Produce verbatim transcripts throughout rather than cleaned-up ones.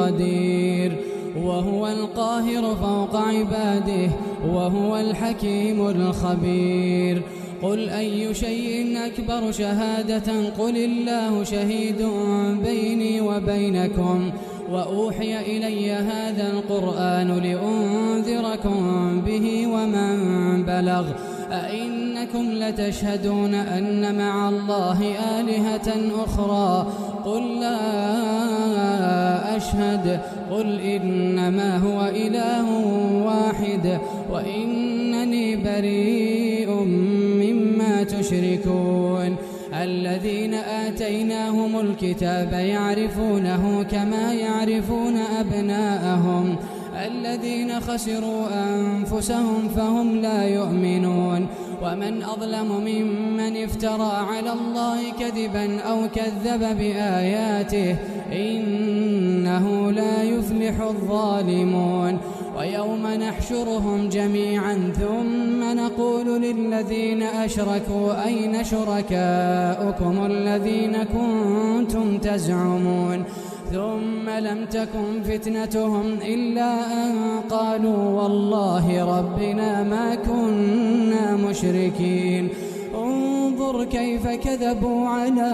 قدير وهو القاهر فوق عباده وهو الحكيم الخبير قل أي شيء أكبر شهادة قل الله شهيد بيني وبينكم وأوحي إلي هذا القرآن لأنذركم به ومن بلغ أئنكم لتشهدون أن مع الله آلهة أخرى قل لا أشهد قل إنما هو إله واحد وإنني بريء مما تشركون الذين آتيناهم الكتاب يعرفونه كما يعرفون أبناءهم الذين خسروا أنفسهم فهم لا يؤمنون ومن أظلم ممن افترى على الله كذبا أو كذب بآياته إنه لا يفلح الظالمون ويوم نحشرهم جميعا ثم نقول للذين أشركوا أين شركاؤكم الذين كنتم تزعمون ثم لم تكن فتنتهم إلا أن قالوا والله ربنا ما كنا مشركين انظر كيف كذبوا على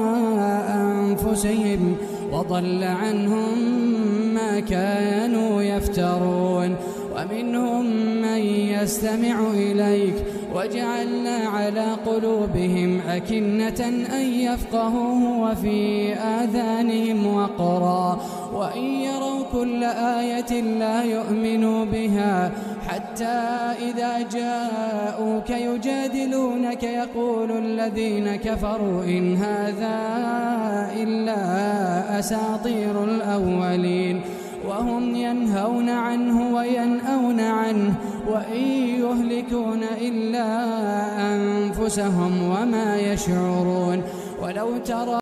أنفسهم وضل عنهم ما كانوا يفترون ومنهم من يستمع إليك وجعلنا على قلوبهم أكنة أن يفقهوه وفي آذانهم وقرا وإن يروا كل آية لا يؤمنوا بها حتى إذا جاءوك يجادلونك يقول الذين كفروا إن هذا إلا أساطير الأولين وهم ينهون عنه وينأون عنه وإن يهلكون إلا أنفسهم وما يشعرون ولو ترى